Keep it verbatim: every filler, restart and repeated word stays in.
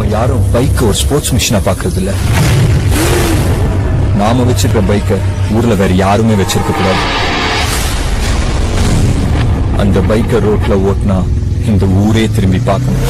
நாம யாரும் பைக் ஒரு ஸ்போர்ட்ஸ் மிஷினா பாக்குறது இல்ல. நாம வச்சிருக்கிற பைக்கை ஊர்ல வேற யாருமே வச்சிருக்க கூடாது. அந்த பைக்கை ரோட்ல ஓட்டினா இந்த ஊரே திரும்பி பார்க்கணும்.